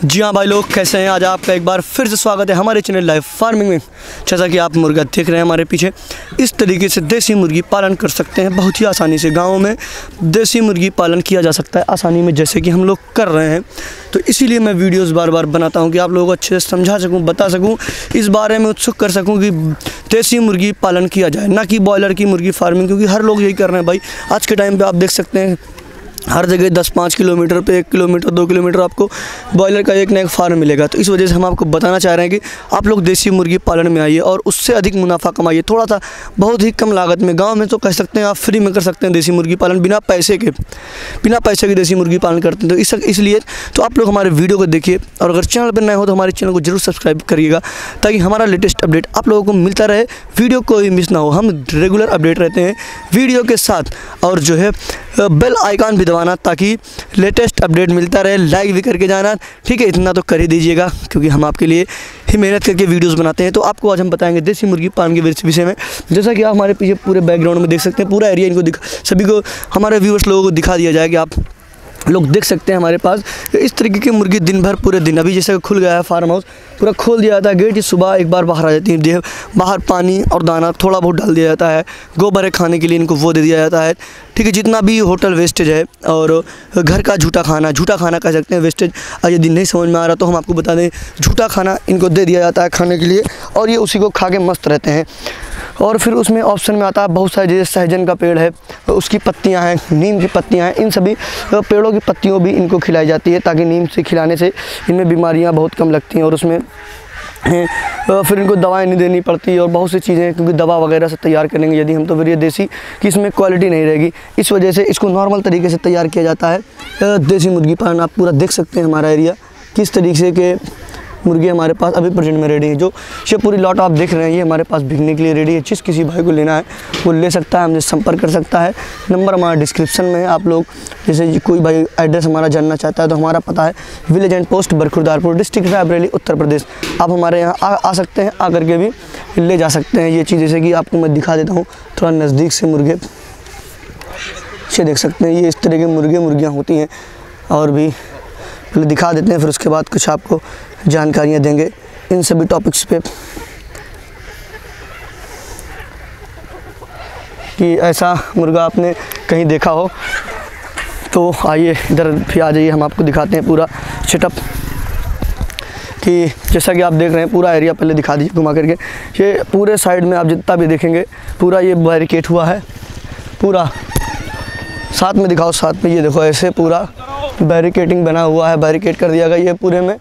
जी हाँ भाई लोग, कैसे हैं? आज आपका एक बार फिर से स्वागत है हमारे चैनल लाइव फार्मिंग में। जैसा कि आप मुर्गा देख रहे हैं हमारे पीछे, इस तरीके से देसी मुर्गी पालन कर सकते हैं बहुत ही आसानी से। गाँव में देसी मुर्गी पालन किया जा सकता है आसानी में, जैसे कि हम लोग कर रहे हैं। तो इसीलिए मैं वीडियोज़ बार बार बनाता हूँ कि आप लोगों को अच्छे से समझा सकूँ, बता सकूँ, इस बारे में उत्सुक कर सकूँ कि देसी मुर्गी पालन किया जाए, ना कि बॉयलर की मुर्गी फार्मिंग। क्योंकि हर लोग यही कर रहे हैं भाई। आज के टाइम पर आप देख सकते हैं हर जगह 10-5 किलोमीटर पे 1 किलोमीटर 2 किलोमीटर आपको बॉयलर का एक ना एक फार्म मिलेगा। तो इस वजह से हम आपको बताना चाह रहे हैं कि आप लोग देसी मुर्गी पालन में आइए और उससे अधिक मुनाफा कमाइए, थोड़ा सा बहुत ही कम लागत में। गांव में तो कह सकते हैं आप फ्री में कर सकते हैं देसी मुर्गी पालन, बिना पैसे के देसी मुर्गी पालन करते हैं। तो इसलिए तो आप लोग हमारे वीडियो को देखिए, और अगर चैनल पर नए हो तो हमारे चैनल को जरूर सब्सक्राइब करिएगा, ताकि हमारा लेटेस्ट अपडेट आप लोगों को मिलता रहे, वीडियो कोई मिस ना हो। हम रेगुलर अपडेट रहते हैं वीडियो के साथ, और जो है बेल आइकन भी दबाना ताकि लेटेस्ट अपडेट मिलता रहे। लाइक भी करके जाना, ठीक है? इतना तो कर ही दीजिएगा, क्योंकि हम आपके लिए ही मेहनत करके वीडियोस बनाते हैं। तो आपको आज हम बताएंगे देसी मुर्गी पालन के विषय में। जैसा कि आप हमारे पीछे पूरे बैकग्राउंड में देख सकते हैं, पूरा एरिया इनको सभी को, हमारे व्यूअर्स लोगों को दिखा दिया जाएगा। आप लोग देख सकते हैं हमारे पास इस तरीके की मुर्गी दिन भर पूरे दिन, अभी जैसे खुल गया है फार्म हाउस, पूरा खोल दिया जाता है गेट ही, सुबह एक बार बाहर आ जाती है। बाहर पानी और दाना थोड़ा बहुत डाल दिया जाता है, गोबर है खाने के लिए इनको वो दे दिया जाता है, ठीक है? जितना भी होटल वेस्टेज है और घर का झूठा खाना कह सकते हैं वेस्टेज। यदि नहीं समझ में आ रहा तो हम आपको बता दें, झूठा खाना इनको दे दिया जाता है खाने के लिए, और ये उसी को खा के मस्त रहते हैं। और फिर उसमें ऑप्शन में आता है बहुत सारे, जैसे सहजन का पेड़ है, उसकी पत्तियां हैं, नीम की पत्तियां हैं, इन सभी पेड़ों की पत्तियों भी इनको खिलाई जाती है, ताकि नीम से खिलाने से इनमें बीमारियां बहुत कम लगती हैं। और उसमें फिर इनको दवाएं नहीं देनी पड़ती और बहुत सी चीज़ें, क्योंकि दवा वगैरह से तैयार करेंगे यदि हम, तो फिर ये देसी की इसमें क्वालिटी नहीं रहेगी। इस वजह से इसको नॉर्मल तरीके से तैयार किया जाता है देसी मुर्गी पालन। आप पूरा देख सकते हैं हमारा एरिया, किस तरीके के मुर्गी हमारे पास अभी प्रेजेंट में रेडी है। जो ये पूरी लॉट आप देख रहे हैं, ये हमारे पास बिकने के लिए रेडी है। जिस किसी भाई को लेना है वो ले सकता है, हमसे संपर्क कर सकता है। नंबर हमारा डिस्क्रिप्शन में है। आप लोग जैसे कोई भाई एड्रेस हमारा जानना चाहता है तो हमारा पता है village and post Barkhurdarpur, district Raebareli, Uttar Pradesh. आप हमारे यहाँ आ सकते हैं, आकर के भी ले जा सकते हैं ये चीज़। जैसे कि आपको मैं दिखा देता हूँ थोड़ा नज़दीक से मुर्गे, ये देख सकते हैं, ये इस तरह के मुर्गियाँ होती हैं। और भी पहले दिखा देते हैं, फिर उसके बाद कुछ आपको जानकारियाँ देंगे इन सभी टॉपिक्स पे, कि ऐसा मुर्गा आपने कहीं देखा हो। तो आइए इधर भी आ जाइए, हम आपको दिखाते हैं पूरा सेटअप, कि जैसा कि आप देख रहे हैं पूरा एरिया पहले दिखा दीजिए घुमा करके। ये पूरे साइड में आप जितना भी देखेंगे पूरा ये बैरिकेड हुआ है, पूरा साथ में दिखाओ, साथ में ये देखो, ऐसे पूरा बैरिकेडिंग बना हुआ है, बैरिकेड कर दिया गया ये पूरे में,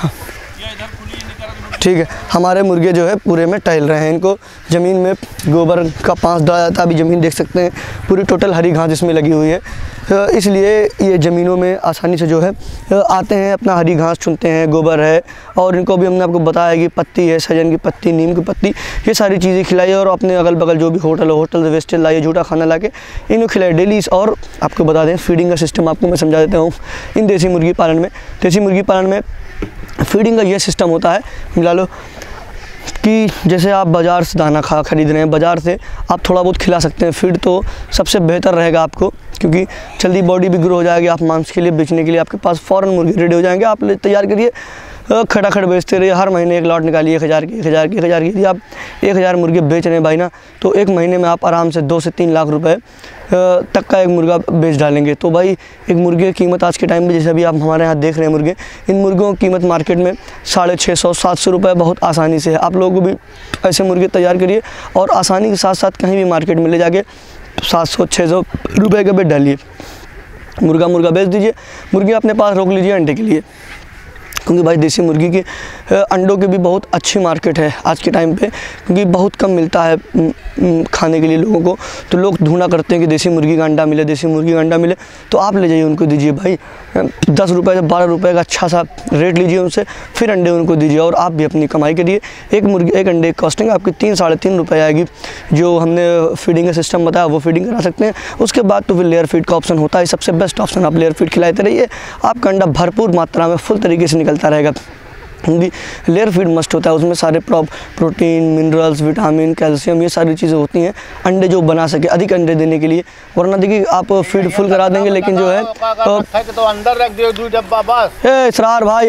ठीक है? हमारे मुर्गे जो है पूरे में टहल रहे हैं, इनको ज़मीन में गोबर का पाँच डाला जाता है। अभी ज़मीन देख सकते हैं पूरी टोटल हरी घास इसमें लगी हुई है, इसलिए ये ज़मीनों में आसानी से जो है आते हैं, अपना हरी घास चुनते हैं, गोबर है। और इनको भी हमने आपको बताया कि पत्ती है, सहजन की पत्ती, नीम की पत्ती, ये सारी चीज़ें खिलाइए। और अपने अगल बगल जो भी होटल से वेस्टेज लाइए, झूठा खाना ला के इनको खिलाइए डेली। और आपको बता दें फीडिंग का सिस्टम आपको मैं समझा देता हूँ इन देसी मुर्गी पालन में। देसी मुर्गी पालन में फीडिंग का ये सिस्टम होता है, मिला लो, कि जैसे आप बाज़ार से दाना खरीद रहे हैं, बाज़ार से आप थोड़ा बहुत खिला सकते हैं। फीड तो सबसे बेहतर रहेगा आपको, क्योंकि जल्दी बॉडी भी ग्रो हो जाएगी। आप मांस के लिए बेचने के लिए आपके पास फ़ौरन मुर्गी रेडी हो जाएंगे। आप तैयार करिए, खटाखट बेचते रहिए, हर महीने एक लॉट निकालिए 1000 की 1000 की 1000 की। यदि आप 1000 मुर्गे बेच रहे हैं भाई ना, तो एक महीने में आप आराम से 2 से 3 लाख रुपए तक का एक मुर्गा बेच डालेंगे। तो भाई एक मुर्गे की कीमत आज के टाइम में, जैसे अभी आप हमारे यहाँ देख रहे हैं मुर्गे, इन मुर्गों की कीमत मार्केट में 650-700 रुपये बहुत आसानी से है। आप लोगों को भी ऐसे मुर्गे तैयार करिए और आसानी के साथ साथ कहीं भी मार्केट में ले जाके 700-600 रुपये का बेच डालिए, मुर्गा बेच दीजिए। मुर्गी अपने पास रोक लीजिए अंडे के लिए, क्योंकि भाई देसी मुर्गी के अंडों की भी बहुत अच्छी मार्केट है आज के टाइम पे, क्योंकि बहुत कम मिलता है खाने के लिए लोगों को। तो लोग ढूंढा करते हैं कि देसी मुर्गी का अंडा मिले, देसी मुर्गी का अंडा मिले। तो आप ले जाइए, उनको दीजिए भाई 10 रुपये से 12 रुपये का अच्छा सा रेट लीजिए उनसे, फिर अंडे उनको दीजिए और आप भी अपनी कमाई करिए। एक अंडे की कॉस्टिंग आपकी 3-3.5 रुपये आएगी। जो हमने फीडिंग का सिस्टम बताया वो फीडिंग करा सकते हैं। उसके बाद तो फिर लेयर फीड का ऑप्शन होता है, सबसे बेस्ट ऑप्शन। आप लेयर फीड खिलाते रहिए, आपका अंडा भरपूर मात्रा में फुल तरीके से निकलता रहेगा। क्योंकि लेयर फीड मस्ट होता है, उसमें सारे प्रोटीन, मिनरल्स, विटामिन, कैल्शियम, ये सारी चीज़ें होती हैं अंडे जो बना सके, अधिक अंडे देने के लिए। वरना देखिए आप फीड फुल करा देंगे लेकिन जो है तो अंदर रख दियो 2 डब्बा बस। इसरार भाई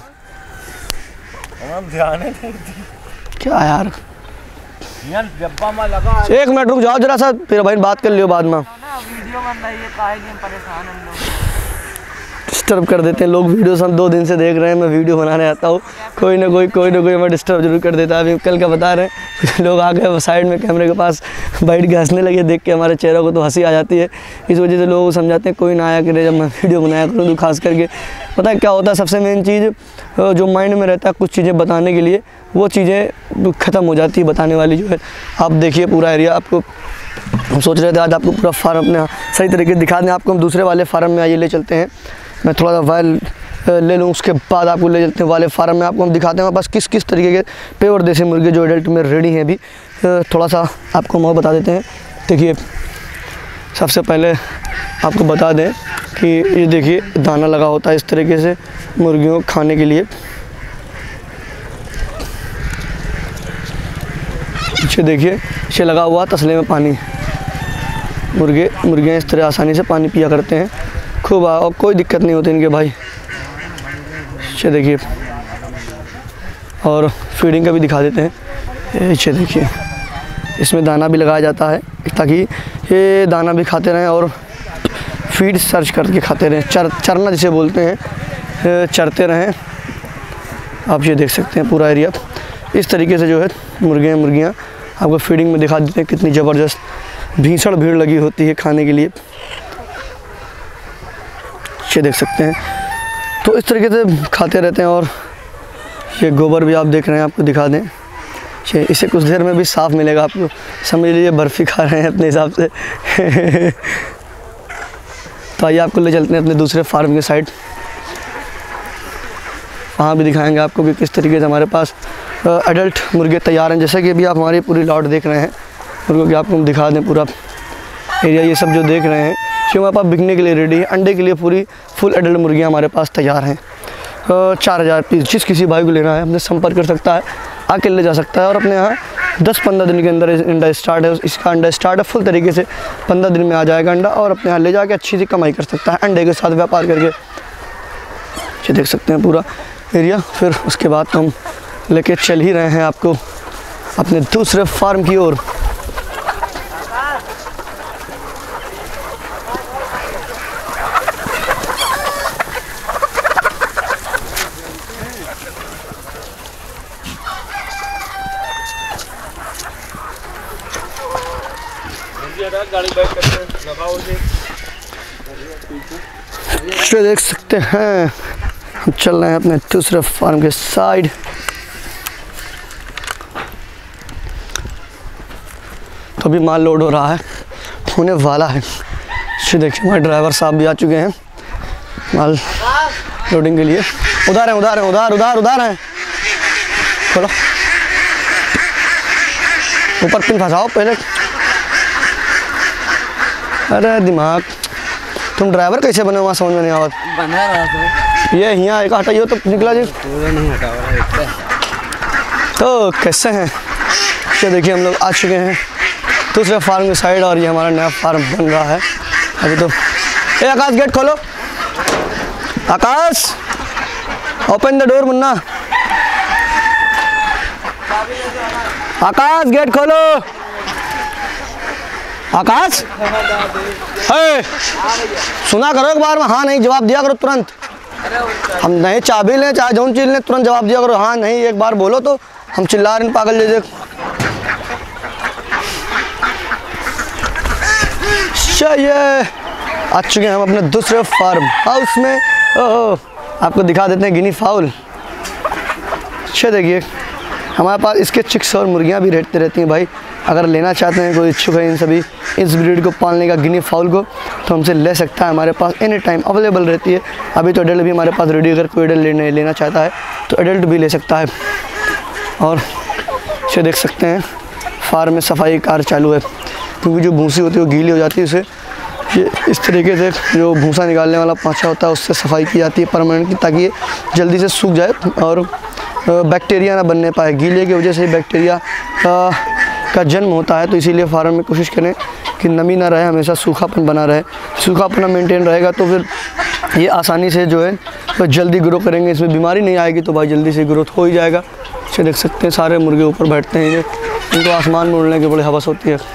क्या यार, डब्बा में लगा। 1 मिनट रुक जाओ जरा सा, फिर भाई बात कर लियो बाद में। वीडियो बन रही है, काहे नहीं परेशान हम लोग, डिस्टर्ब कर देते हैं लोग। वीडियो हम 2 दिन से देख रहे हैं, मैं वीडियो बनाने आता हूँ, कोई ना कोई हमें डिस्टर्ब जरूर कर देता है। अभी कल का बता रहे हैं, लोग आ गए साइड में कैमरे के पास बैठ के हंसने लगे, देख के हमारे चेहरों को तो हंसी आ जाती है। इस वजह से लोगों को समझाते हैं कोई ना आया करे जब मैं वीडियो बनाया करूँ। तो खास करके पता है क्या होता है, सबसे मेन चीज़ जो माइंड में रहता है कुछ चीज़ें बताने के लिए, वो चीज़ें ख़त्म हो जाती है बताने वाली जो है। आप देखिए पूरा एरिया, आपको हम सोच रहे थे आज आपको पूरा फार्म अपने सही तरीके से दिखा दें। आपको हम दूसरे वाले फार्म में आइए ले चलते हैं, मैं थोड़ा सा वाइल ले लूँ, उसके बाद आपको ले चलते हैं वाले फार्म में। आपको हम दिखाते हैं बस किस किस तरीके के प्योर देसी मुर्गे जो एडल्ट में रेडी हैं। अभी थोड़ा सा आपको हम और बता देते हैं। देखिए सबसे पहले आपको बता दें कि ये देखिए दाना लगा होता है इस तरीके से मुर्गियों को खाने के लिए। पीछे देखिए ये लगा हुआ तसले में पानी, मुर्गियाँ इस तरह आसानी से पानी पिया करते हैं खूब, और कोई दिक्कत नहीं होती इनके भाई। ये देखिए, और फीडिंग का भी दिखा देते हैं। ये देखिए इसमें दाना भी लगाया जाता है ताकि ये दाना भी खाते रहें और फीड सर्च करके खाते रहें, चरना जिसे बोलते हैं, चरते रहें। आप ये देख सकते हैं पूरा एरिया इस तरीके से जो है मुर्गियाँ आपको फीडिंग में दिखा देते हैं। कितनी ज़बरदस्त भीषण भीड़ लगी होती है खाने के लिए, ये देख सकते हैं। तो इस तरीके से खाते रहते हैं। और ये गोबर भी आप देख रहे हैं, आपको दिखा दें, इसे कुछ देर में भी साफ़ मिलेगा आपको, समझ लीजिए बर्फ़ी खा रहे हैं अपने हिसाब से। तो आइए आपको ले चलते हैं अपने दूसरे फार्म के साइड, वहाँ भी दिखाएंगे आपको कि किस तरीके से हमारे पास एडल्ट मुर्गे तैयार हैं। जैसे कि अभी आप हमारी पूरी लॉट देख रहे हैं मुर्गों की, आपको हम दिखा दें पूरा एरिया। ये सब जो देख रहे हैं जो हमारे पास बिकने के लिए रेडी है, अंडे के लिए पूरी फुल एडल्ट मुर्गियाँ हमारे पास तैयार हैं। 4000 पीस, जिस किसी भाई को लेना है अपने संपर्क कर सकता है, आके ले जा सकता है। और अपने यहाँ 10-15 दिन के अंदर अंडा स्टार्ट है, इसका अंडा स्टार्ट है फुल तरीके से 15 दिन में आ जाएगा अंडा, और अपने यहाँ ले जाके अच्छी सी कमाई कर सकता है अंडे के साथ व्यापार करके। ये देख सकते हैं पूरा एरिया। फिर उसके बाद हम लेके चल ही रहे हैं आपको अपने दूसरे फार्म की ओर। देख सकते हैं हम चल रहे हैं अपने दूसरे फार्म के साइड। तो अभी माल लोड हो रहा है, होने वाला है। ये देखिए हमारे ड्राइवर साहब भी आ चुके हैं माल लोडिंग के लिए। उधर हैं, खोलो, ऊपर पिन फंसाओ पहले। अरे दिमाग, तुम ड्राइवर कैसे बने वहाँ समझ में नहीं आवत। बना रहा था ये यहाँ एक हटाइयो तो निकला जी, पूरा नहीं हटा रहा है। तो कैसे हैं। ये देखिए हम लोग आ चुके हैं दूसरे फार्म के साइड, और ये हमारा नया फार्म बन रहा है अभी। तो ए आकाश गेट खोलो, Akash open the door Munna, Akash gate खोलो, आकाश है सुना करो एक बार में, हाँ नहीं जवाब दिया करो तुरंत। हम नहीं चाबी लें चाहे जौन चीज लें तुरंत जवाब दिया करो, हाँ नहीं एक बार बोलो तो हम चिल्ला रहे हैं पागल जैसे। ये आ चुके हैं हम अपने दूसरे फार्म हाउस में। आपको दिखा देते हैं गिनी फाउल। अच्छा देखिए हमारे पास इसके चिक्स और मुर्गियाँ भी रहती हैं भाई। अगर लेना चाहते हैं कोई इच्छुक है इन सभी इस ब्रीड को पालने का गिनी फाउल को, तो हमसे ले सकता है। हमारे पास एनी टाइम अवेलेबल रहती है। अभी तो एडल्ट भी हमारे पास रेडी, अगर कोई एडल्ट लेना चाहता है तो एडल्ट भी ले सकता है। और इसे देख सकते हैं फार्म में सफाई कार्य चालू है, क्योंकि जो भूसी होती है वो गीली हो जाती है, उसे ये इस तरीके से जो भूसा निकालने वाला पाँचा होता है उससे सफाई की जाती है परमानेंट की, ताकि ये जल्दी से सूख जाए और बैक्टीरिया ना बनने पाए। गीले की वजह से बैक्टीरिया का जन्म होता है, तो इसीलिए फार्म में कोशिश करें कि नमी ना रहे, हमेशा सूखापन बना रहे। सूखापन मेंटेन रहेगा तो फिर ये आसानी से जो है तो जल्दी ग्रो करेंगे, इसमें बीमारी नहीं आएगी, तो भाई जल्दी से ग्रोथ हो ही जाएगा। इसे देख सकते हैं सारे मुर्गे ऊपर बैठते हैं, इनको आसमान में उड़ने की बड़ी हवस होती है।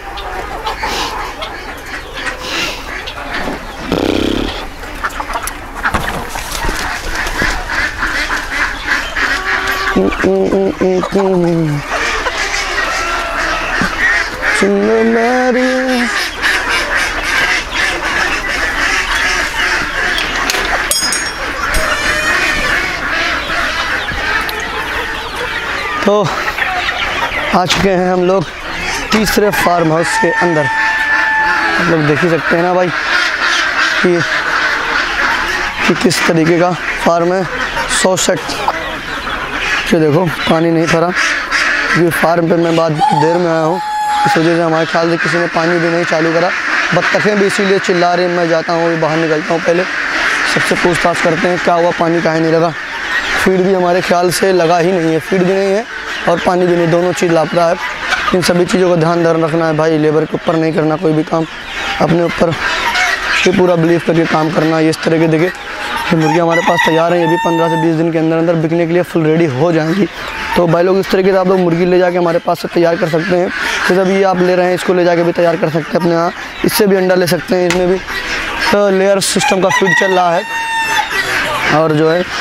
तो आ चुके हैं हम लोग तीसरे फार्म हाउस के अंदर। आप लोग देख ही सकते हैं ना भाई कि किस तरीके का फार्म है। 100 सेट ये देखो, पानी नहीं भरा क्योंकि फार्म पे मैं बाद देर में आया हूँ, इस वजह से हमारे ख्याल से किसी ने पानी भी नहीं चालू करा। बत्तखें भी इसीलिए चिल्ला रही हैं, मैं जाता हूँ बाहर निकलता हूँ, पहले सबसे पूछताछ करते हैं क्या हुआ, पानी काहे नहीं लगा। फीड भी हमारे ख्याल से लगा ही नहीं है, फीड भी नहीं है और पानी भी नहीं, दोनों चीज़ लापता है। इन सभी चीज़ों का ध्यान रखना है भाई, लेबर के ऊपर नहीं करना कोई भी काम, अपने ऊपर ये पूरा बिलीव करके काम करना है। इस तरह के देखिए ये मुर्गियाँ हमारे पास तैयार हैं, ये भी 15 से 20 दिन के अंदर अंदर बिकने के लिए फुल रेडी हो जाएंगी। तो भाई लोग इस तरीके से आप लोग मुर्गी ले जाके हमारे पास से तैयार कर सकते हैं। जैसे अभी ये आप ले रहे हैं, इसको ले जाके भी तैयार कर सकते हैं अपने यहाँ, इससे भी अंडा ले सकते हैं। इसमें भी तो लेयर सिस्टम का फीड चल रहा है। और जो है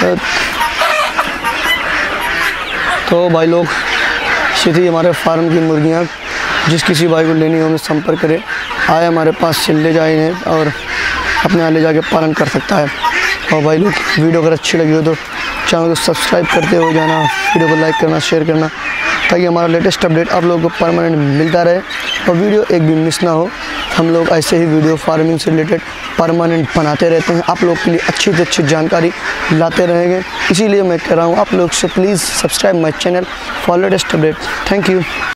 तो भाई लोग सीधी हमारे फार्म की मुर्गियाँ जिस किसी भाई को लेनी हो हमें संपर्क करें, आए हमारे पास से ले जाए इन्हें और अपने यहाँ ले जाके पालन कर सकता है। और भाई लोग वीडियो अगर अच्छी लगी हो तो चैनल को सब्सक्राइब करते हो जाना, वीडियो को लाइक करना, शेयर करना, ताकि हमारा लेटेस्ट अपडेट आप लोगों को परमानेंट मिलता रहे और वीडियो एक भी मिस ना हो। हम लोग ऐसे ही वीडियो फार्मिंग से रिलेटेड परमानेंट बनाते रहते हैं, आप लोग के लिए अच्छी से अच्छी जानकारी लाते रहेंगे। इसीलिए मैं कह रहा हूँ आप लोग से please subscribe my channel for latest update. Thank you.